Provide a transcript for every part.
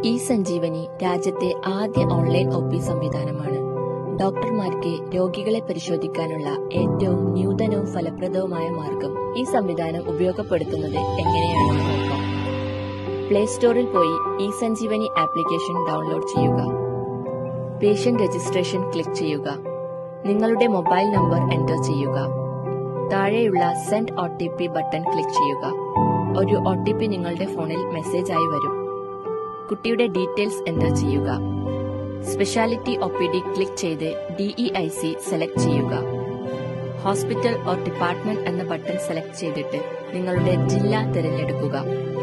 ഇ-സഞ്ജീവനി രാജ്യത്തെ ആദ്യ online OP. സംവിധാനമാണ്. ഡോക്ടർമാർക്ക് രോഗികളെ പരിശോധിക്കാനുള്ള ഏറ്റവും നൂതനവും ഫലപ്രദവുമായ മാർഗം. ഈ സംവിധാനം ഉപയോഗപ്പെടുത്തുന്നത് എങ്ങനെയാണെന്ന് നോക്കാം. പ്ലേ സ്റ്റോറിൽ പോയി ഇ-സഞ്ജീവനി ആപ്ലിക്കേഷൻ ഡൗൺലോഡ് ചെയ്യുക. പേഷ്യന്റ് രജിസ്ട്രേഷൻ ക്ലിക്ക് ചെയ്യുക. നിങ്ങളുടെ മൊബൈൽ നമ്പർ എന്റർ ചെയ്യുക. താഴെയുള്ള സെൻഡ് OTP ബട്ടൺ ക്ലിക്ക് ചെയ്യുക. ഒരു OTP നിങ്ങളുടെ ഫോണിൽ മെസ്സേജായി വരും. കുട്ടിയുടെ ഡീറ്റെയിൽസ് എന്റർ ചെയ്യുക. സ്പെഷ്യാലിറ്റി OPD ക്ലിക്ക് ചെയ്ത് DEIC സെലക്ട് ചെയ്യുക. ഹോസ്പിറ്റൽ ഓർ ഡിപ്പാർട്ട്മെന്റ് എന്ന ബട്ടൺ സെലക്ട് ചെയ്തിട്ട് നിങ്ങളുടെ ജില്ല തിരഞ്ഞെടുക്കുക.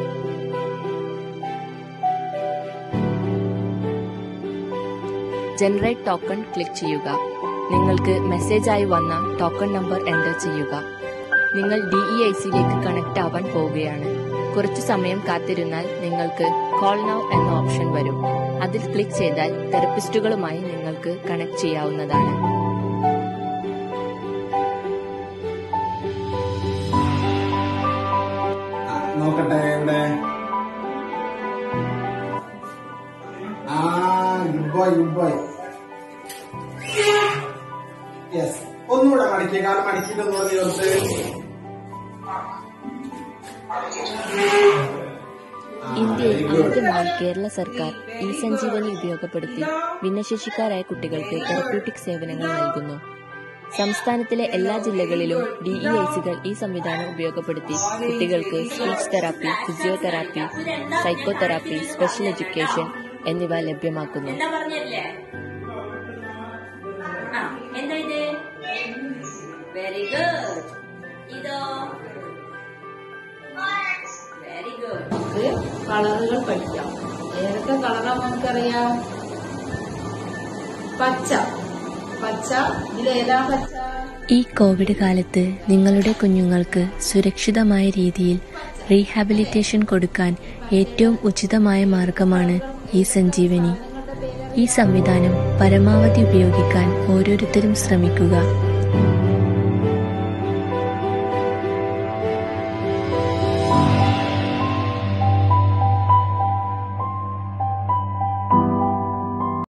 ജനറേറ്റ് ടോക്കൺ ക്ലിക്ക് ചെയ്യുക. നിങ്ങൾക്ക് മെസ്സേജായി വന്ന ടോക്കൺ നമ്പർ എന്റർ ചെയ്യുക. നിങ്ങൾ DEICയിലേക്ക് കണക്ട് ആവാൻ പോവുകയാണ്. കുറച്ചു സമയം കാത്തിരുന്നാൽ നിങ്ങൾക്ക് കോൾ നൗ എന്ന ഓപ്ഷൻ വരും. അതിൽ ക്ലിക്ക് ചെയ്താൽ തെറപ്പിസ്റ്റുകളുമായി നിങ്ങൾക്ക് കണക്ട് ചെയ്യാവുന്നതാണ്. നോക്കട്ടെ ഇവിടെ. Good boy. യെസ്, ഒന്നുകൂടെ മടിക്കുക. കാരണം മടിക്കില്ലെന്ന് പറഞ്ഞ് ഇന്ത്യയിൽ ആദ്യമായി കേരള സർക്കാർ ഇ-സഞ്ജീവനി ഉപയോഗപ്പെടുത്തി ഭിന്നശേഷിക്കാരായ കുട്ടികൾക്ക് തെറപ്യൂട്ടിക് സേവനങ്ങൾ നൽകുന്നു. സംസ്ഥാനത്തിലെ എല്ലാ ജില്ലകളിലും DEICകൾ ഈ സംവിധാനം ഉപയോഗപ്പെടുത്തി കുട്ടികൾക്ക് speech therapy, physiotherapy, psychotherapy, special education എന്നിവ ലഭ്യമാക്കുന്നു. Very good. ഇതോ വെരി ഗുഡ്. നമുക്ക് കളറുകൾ പഠിക്കാം. ഏതൊക്കെ കളറാ നമുക്കറിയാം? പച്ച. ഇതിലേതാ പച്ച? ഈ കോവിഡ് കാലത്ത് നിങ്ങളുടെ കുഞ്ഞുങ്ങൾക്ക് സുരക്ഷിതമായ രീതിയിൽ റീഹാബിലിറ്റേഷൻ കൊടുക്കാൻ ഏറ്റവും ഉചിതമായ മാർഗമാണ് ഇ-സഞ്ജീവനി. ഈ സംവിധാനം പരമാവധി ഉപയോഗിക്കാൻ ഓരോരുത്തരും ശ്രമിക്കുക.